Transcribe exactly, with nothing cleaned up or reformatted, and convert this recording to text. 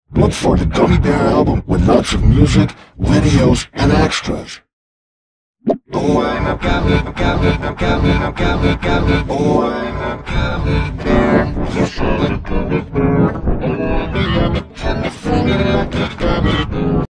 Look for the Gummy Bear album with lots of music, videos, and extras. Oh, I'm a gummy, a gummy, a gummy, a gummy, gummy. Oh, I'm a gummy bear. Yes, I'm a gummy